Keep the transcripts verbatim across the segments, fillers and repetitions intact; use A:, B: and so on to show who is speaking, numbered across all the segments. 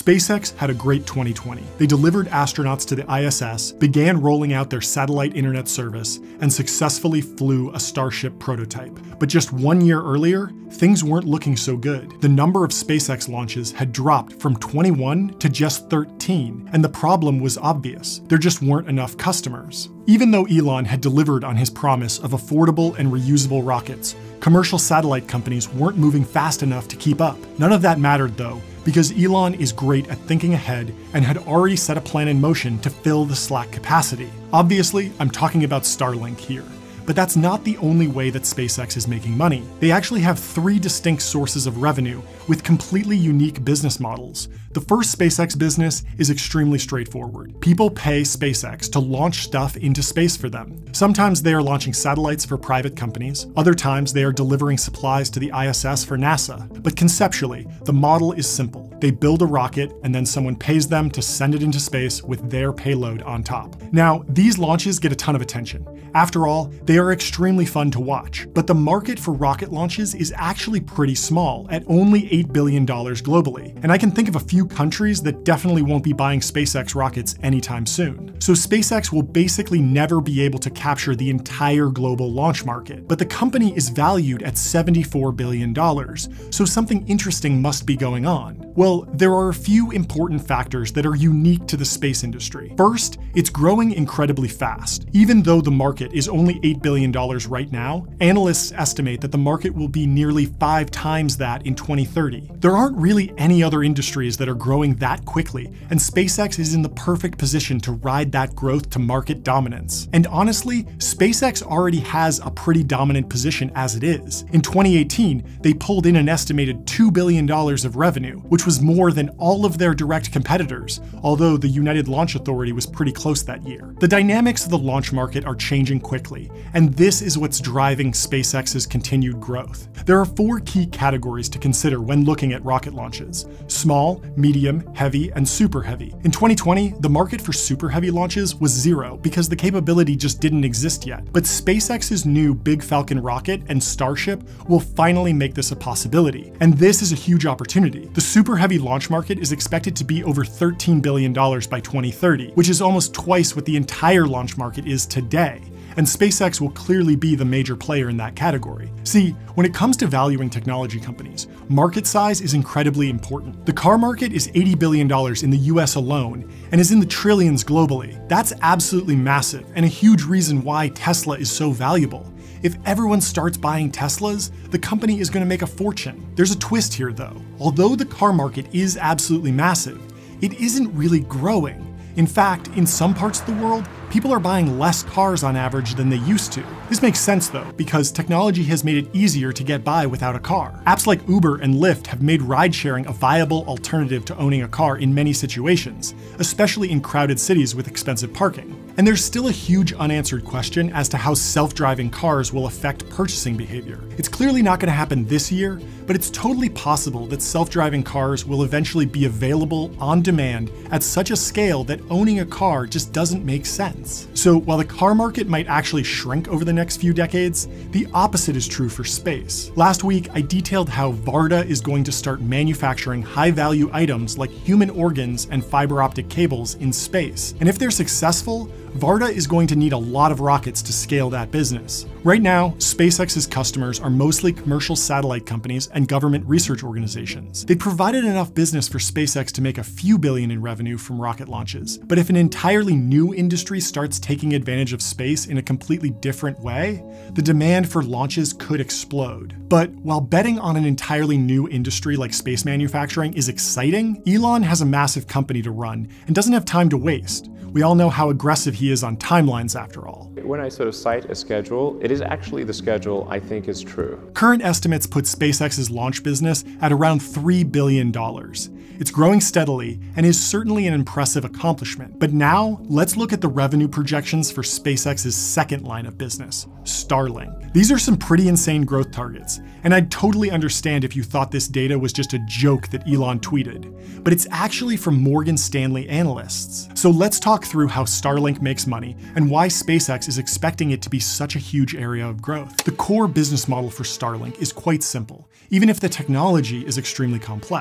A: SpaceX had a great twenty twenty. They delivered astronauts to the I S S, began rolling out their satellite internet service, and successfully flew a Starship prototype. But just one year earlier, things weren't looking so good. The number of SpaceX launches had dropped from twenty-one to just thirteen, and the problem was obvious. There just weren't enough customers. Even though Elon had delivered on his promise of affordable and reusable rockets, commercial satellite companies weren't moving fast enough to keep up. None of that mattered though, because Elon is great at thinking ahead and had already set a plan in motion to fill the slack capacity. Obviously, I'm talking about Starlink here. But that's not the only way that SpaceX is making money. They actually have three distinct sources of revenue with completely unique business models. The first SpaceX business is extremely straightforward. People pay SpaceX to launch stuff into space for them. Sometimes they are launching satellites for private companies. Other times they are delivering supplies to the I S S for NASA. But conceptually, the model is simple. They build a rocket and then someone pays them to send it into space with their payload on top. Now, these launches get a ton of attention. After all, they are extremely fun to watch, but the market for rocket launches is actually pretty small, at only eight billion dollars globally, and I can think of a few countries that definitely won't be buying SpaceX rockets anytime soon. So SpaceX will basically never be able to capture the entire global launch market, but the company is valued at seventy-four billion dollars, so something interesting must be going on. Well, there are a few important factors that are unique to the space industry. First, it's growing incredibly fast. Even though the market is only eight billion dollars right now, analysts estimate that the market will be nearly five times that in twenty thirty. There aren't really any other industries that are growing that quickly, and SpaceX is in the perfect position to ride that growth to market dominance. And honestly, SpaceX already has a pretty dominant position as it is. In twenty eighteen, they pulled in an estimated two billion dollars of revenue, which was more than all of their direct competitors, although the United Launch Authority was pretty close that year. The dynamics of the launch market are changing quickly, and this is what's driving SpaceX's continued growth. There are four key categories to consider when looking at rocket launches: small, medium, heavy, and super heavy. In twenty twenty, the market for super heavy launches was zero because the capability just didn't exist yet. But SpaceX's new Big Falcon rocket and Starship will finally make this a possibility, and this is a huge opportunity. The super heavy launch market is expected to be over thirteen billion dollars by twenty thirty, which is almost twice what the entire launch market is today. And SpaceX will clearly be the major player in that category. See, when it comes to valuing technology companies, market size is incredibly important. The car market is eighty billion dollars in the U S alone and is in the trillions globally. That's absolutely massive and a huge reason why Tesla is so valuable. If everyone starts buying Teslas, the company is going to make a fortune. There's a twist here though. Although the car market is absolutely massive, it isn't really growing. In fact, in some parts of the world, people are buying less cars on average than they used to. This makes sense though, because technology has made it easier to get by without a car. Apps like Uber and Lyft have made ride-sharing a viable alternative to owning a car in many situations, especially in crowded cities with expensive parking. And there's still a huge unanswered question as to how self-driving cars will affect purchasing behavior. It's clearly not going to happen this year, but it's totally possible that self-driving cars will eventually be available on demand at such a scale that owning a car just doesn't make sense. So while the car market might actually shrink over the next few decades, the opposite is true for space. Last week, I detailed how Varda is going to start manufacturing high-value items like human organs and fiber optic cables in space. And if they're successful, Varda is going to need a lot of rockets to scale that business. Right now, SpaceX's customers are mostly commercial satellite companies and government research organizations. They provided enough business for SpaceX to make a few billion in revenue from rocket launches. But if an entirely new industry starts taking advantage of space in a completely different way, the demand for launches could explode. But while betting on an entirely new industry like space manufacturing is exciting, Elon has a massive company to run and doesn't have time to waste. We all know how aggressive he is on timelines after all.
B: When I sort of cite a schedule, it is actually the schedule I think is true.
A: Current estimates put SpaceX's launch business at around three billion dollars. It's growing steadily and is certainly an impressive accomplishment. But now, let's look at the revenue projections for SpaceX's second line of business, Starlink. These are some pretty insane growth targets, and I'd totally understand if you thought this data was just a joke that Elon tweeted, but it's actually from Morgan Stanley analysts. So let's talk through how Starlink makes money and why SpaceX is expecting it to be such a huge area of growth. The core business model for Starlink is quite simple, even if the technology is extremely complex.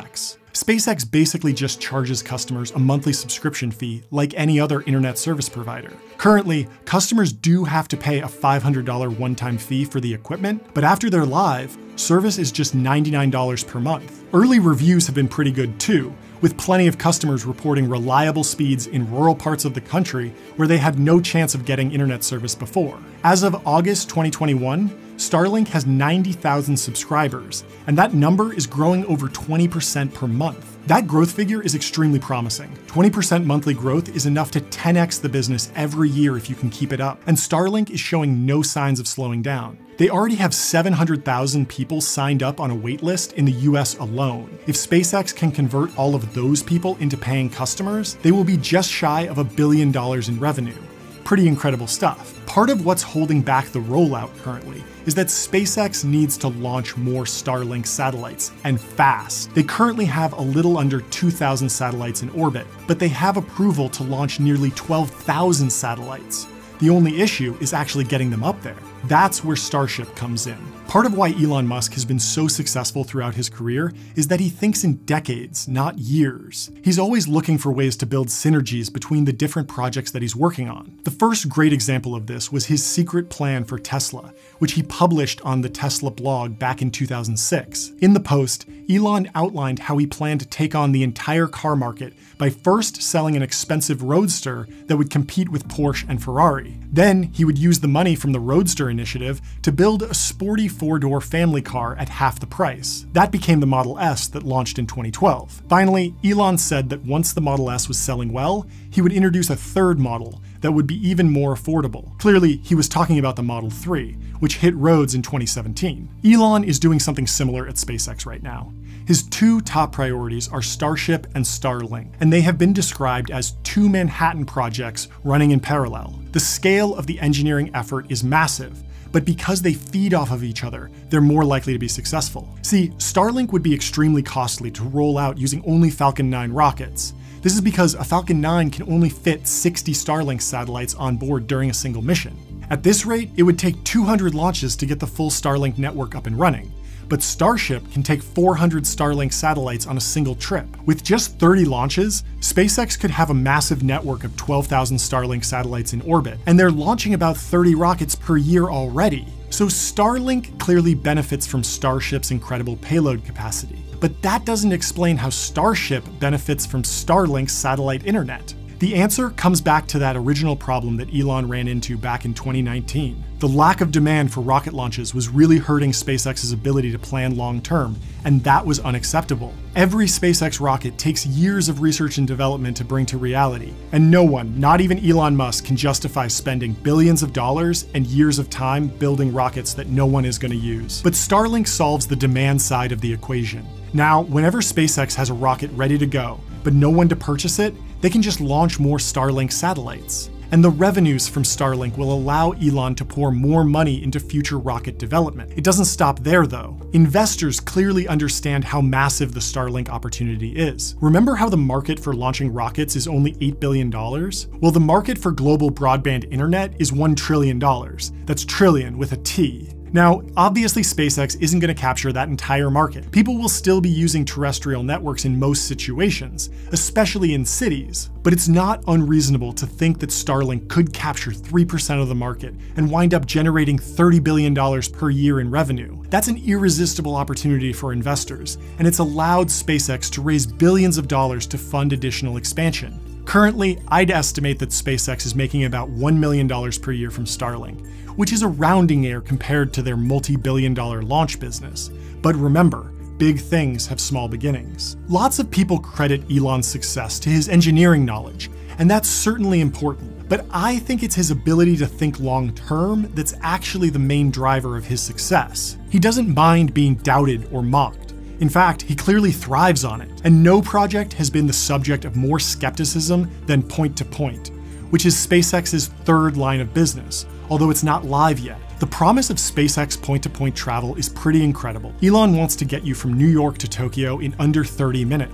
A: SpaceX basically just charges customers a monthly subscription fee like any other internet service provider. Currently, customers do have to pay a five hundred dollar one-time fee for the equipment, but after they're live, service is just ninety-nine dollars per month. Early reviews have been pretty good too, with plenty of customers reporting reliable speeds in rural parts of the country where they had no chance of getting internet service before. As of August twenty twenty-one, Starlink has ninety thousand subscribers, and that number is growing over twenty percent per month. That growth figure is extremely promising. twenty percent monthly growth is enough to ten X the business every year if you can keep it up, and Starlink is showing no signs of slowing down. They already have seven hundred thousand people signed up on a waitlist in the U S alone. If SpaceX can convert all of those people into paying customers, they will be just shy of a billion dollars in revenue. Pretty incredible stuff. Part of what's holding back the rollout currently is that SpaceX needs to launch more Starlink satellites, and fast. They currently have a little under two thousand satellites in orbit, but they have approval to launch nearly twelve thousand satellites. The only issue is actually getting them up there. That's where Starship comes in. Part of why Elon Musk has been so successful throughout his career is that he thinks in decades, not years. He's always looking for ways to build synergies between the different projects that he's working on. The first great example of this was his secret plan for Tesla, which he published on the Tesla blog back in two thousand six. In the post, Elon outlined how he planned to take on the entire car market by first selling an expensive Roadster that would compete with Porsche and Ferrari. Then he would use the money from the Roadster initiative to build a sporty four-door family car at half the price. That became the Model S that launched in twenty twelve. Finally, Elon said that once the Model S was selling well, he would introduce a third model that would be even more affordable. Clearly, he was talking about the Model three, which hit roads in twenty seventeen. Elon is doing something similar at SpaceX right now. His two top priorities are Starship and Starlink, and they have been described as two Manhattan projects running in parallel. The scale of the engineering effort is massive, but because they feed off of each other, they're more likely to be successful. See, Starlink would be extremely costly to roll out using only Falcon nine rockets. This is because a Falcon nine can only fit sixty Starlink satellites on board during a single mission. At this rate, it would take two hundred launches to get the full Starlink network up and running. But Starship can take four hundred Starlink satellites on a single trip. With just thirty launches, SpaceX could have a massive network of twelve thousand Starlink satellites in orbit, and they're launching about thirty rockets per year already. So Starlink clearly benefits from Starship's incredible payload capacity. But that doesn't explain how Starship benefits from Starlink's satellite internet. The answer comes back to that original problem that Elon ran into back in twenty nineteen. The lack of demand for rocket launches was really hurting SpaceX's ability to plan long-term, and that was unacceptable. Every SpaceX rocket takes years of research and development to bring to reality, and no one, not even Elon Musk, can justify spending billions of dollars and years of time building rockets that no one is going to use. But Starlink solves the demand side of the equation. Now, whenever SpaceX has a rocket ready to go, but no one to purchase it, they can just launch more Starlink satellites. And the revenues from Starlink will allow Elon to pour more money into future rocket development. It doesn't stop there though. Investors clearly understand how massive the Starlink opportunity is. Remember how the market for launching rockets is only eight billion dollars? Well, the market for global broadband internet is one trillion dollars. That's trillion with a T. Now, obviously SpaceX isn't going to capture that entire market. People will still be using terrestrial networks in most situations, especially in cities. But it's not unreasonable to think that Starlink could capture three percent of the market and wind up generating thirty billion dollars per year in revenue. That's an irresistible opportunity for investors, and it's allowed SpaceX to raise billions of dollars to fund additional expansion. Currently, I'd estimate that SpaceX is making about one million dollars per year from Starlink, which is a rounding error compared to their multi-billion dollar launch business. But remember, big things have small beginnings. Lots of people credit Elon's success to his engineering knowledge, and that's certainly important. But I think it's his ability to think long-term that's actually the main driver of his success. He doesn't mind being doubted or mocked. In fact, he clearly thrives on it, and no project has been the subject of more skepticism than point-to-point, which is SpaceX's third line of business, although it's not live yet. The promise of SpaceX point-to-point travel is pretty incredible. Elon wants to get you from New York to Tokyo in under thirty minutes,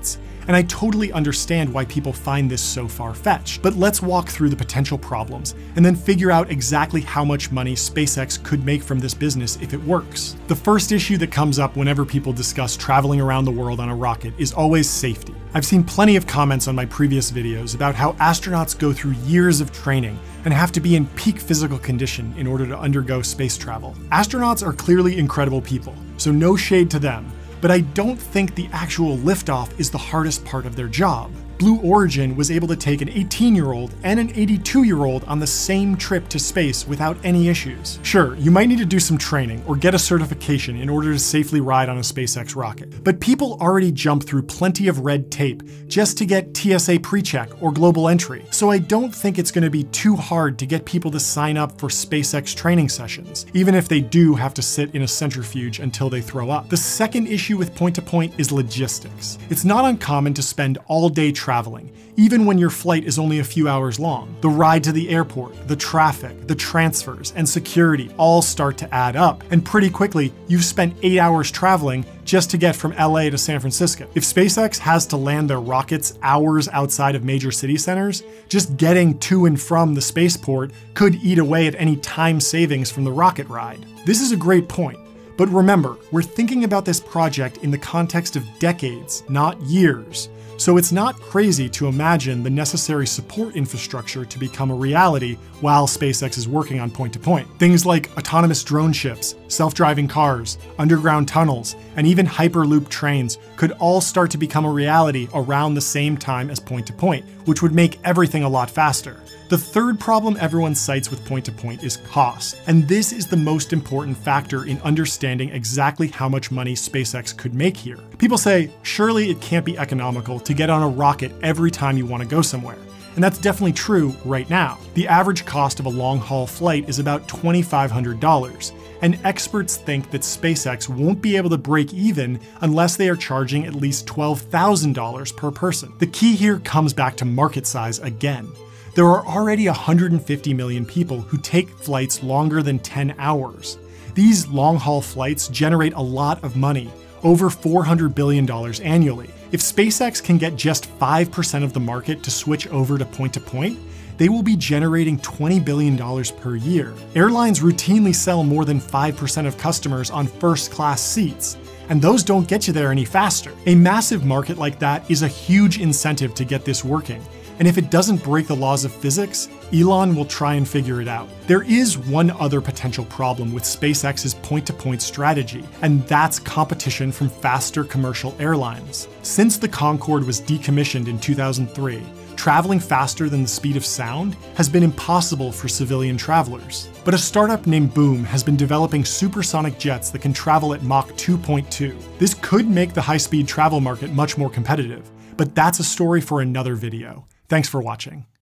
A: and I totally understand why people find this so far-fetched. But let's walk through the potential problems, and then figure out exactly how much money SpaceX could make from this business if it works. The first issue that comes up whenever people discuss traveling around the world on a rocket is always safety. I've seen plenty of comments on my previous videos about how astronauts go through years of training and have to be in peak physical condition in order to undergo space travel. Astronauts are clearly incredible people, so no shade to them, but I don't think the actual liftoff is the hardest part of their job. Blue Origin was able to take an eighteen-year-old and an eighty-two-year-old on the same trip to space without any issues. Sure, you might need to do some training or get a certification in order to safely ride on a SpaceX rocket, but people already jump through plenty of red tape just to get T S A pre-check or global entry, so I don't think it's going to be too hard to get people to sign up for SpaceX training sessions, even if they do have to sit in a centrifuge until they throw up. The second issue with point-to-point is logistics. It's not uncommon to spend all day traveling, even when your flight is only a few hours long. The ride to the airport, the traffic, the transfers, and security all start to add up, and pretty quickly, you've spent eight hours traveling just to get from L A to San Francisco. If SpaceX has to land their rockets hours outside of major city centers, just getting to and from the spaceport could eat away at any time savings from the rocket ride. This is a great point. But remember, we're thinking about this project in the context of decades, not years. So it's not crazy to imagine the necessary support infrastructure to become a reality while SpaceX is working on point-to-point. Things like autonomous drone ships, self-driving cars, underground tunnels, and even Hyperloop trains could all start to become a reality around the same time as point-to-point, which would make everything a lot faster. The third problem everyone cites with point-to-point is cost, and this is the most important factor in understanding exactly how much money SpaceX could make here. People say, surely it can't be economical to get on a rocket every time you want to go somewhere. And that's definitely true right now. The average cost of a long-haul flight is about twenty-five hundred dollars, and experts think that SpaceX won't be able to break even unless they are charging at least twelve thousand dollars per person. The key here comes back to market size again. There are already one hundred fifty million people who take flights longer than ten hours. These long-haul flights generate a lot of money, over four hundred billion dollars annually. If SpaceX can get just five percent of the market to switch over to point-to-point, they will be generating twenty billion dollars per year. Airlines routinely sell more than five percent of customers on first-class seats, and those don't get you there any faster. A massive market like that is a huge incentive to get this working. And if it doesn't break the laws of physics, Elon will try and figure it out. There is one other potential problem with SpaceX's point-to-point strategy, and that's competition from faster commercial airlines. Since the Concorde was decommissioned in two thousand three, traveling faster than the speed of sound has been impossible for civilian travelers. But a startup named Boom has been developing supersonic jets that can travel at Mach two point two. This could make the high-speed travel market much more competitive, but that's a story for another video. Thanks for watching.